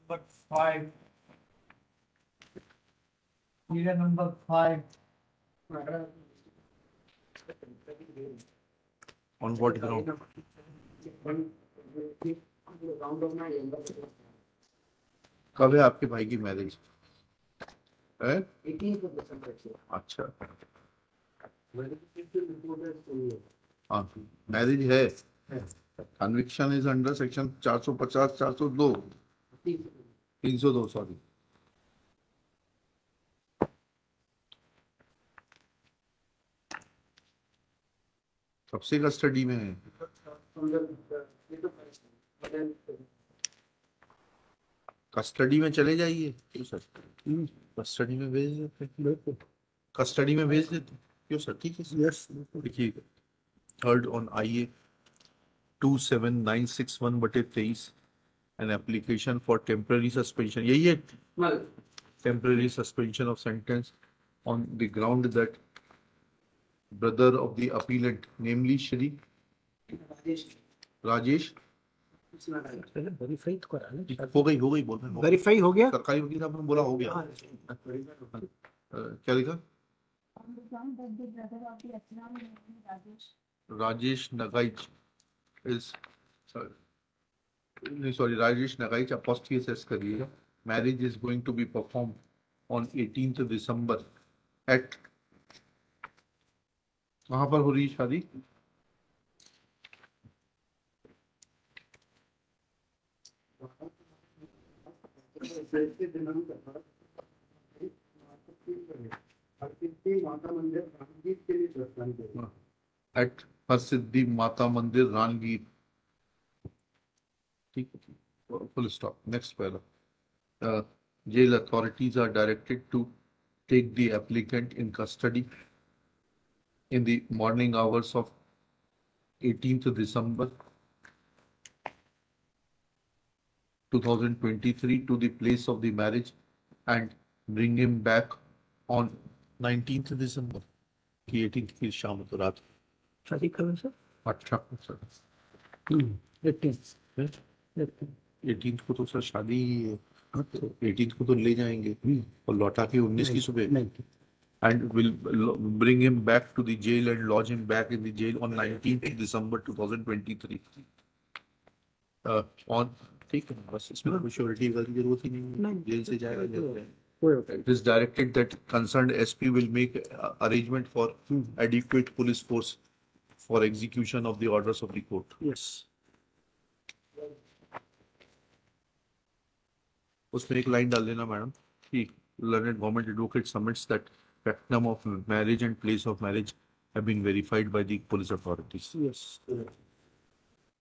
number 5. Serial number 5. On what ground? कब है आपके भाई की मैरिज है? 18 दिसंबर से। अच्छा हाँ मैरिज है। Conviction is under section 450 402 302 sorry. कब से कस्टडी में है? कस्टडी में चले जाइए। क्यों सर? कस्टडी में भेज देते। कस्टडी में भेज देते। क्यों सर? ठीक है यस देखिए third on IA 27961/23 an application for temporary suspension यही है temporary suspension of sentence on the ground that brother of the appellant namely Shri Rajesh verify तो करा ना। हो गई बोल रहे हैं वेरीफाई हो गया। सरकारी वकील साहब ने बोला हो गया। क्या लिखा? Rajesh Nagaich is sorry Rajesh Nagaich apostrophe s करिएगा। Marriage is going to be performed on 18th December at कहाँ पर हो रही है शादी? At हरसिद्धि माता मंदिर रानगीर। ठीक है full stop next paragraph. Jail authorities are directed to take the applicant in custody in the morning hours of 18th December 2023 to the place of the marriage and bring him back on 19th December की 18th की शाम तो रात शादी कब है sir? 18th को तो सर शादी 18th को तो ले जाएंगे और लौटा के 19 की सुबह and will bring him back to the jail and lodge him back in the jail on 19th December 2023 on ठीक है बस इसमें कोई श्योरिटी की जरूरत ही नहीं जेल से जाएगा jail. It is directed that concerned SP will make arrangement for adequate police force for execution of the orders of the court. Yes. उसमें एक लाइन डाल देना मैडम कि learned government advocate submits that spectrum of marriage and place of marriage have been verified by the police authorities. Yes.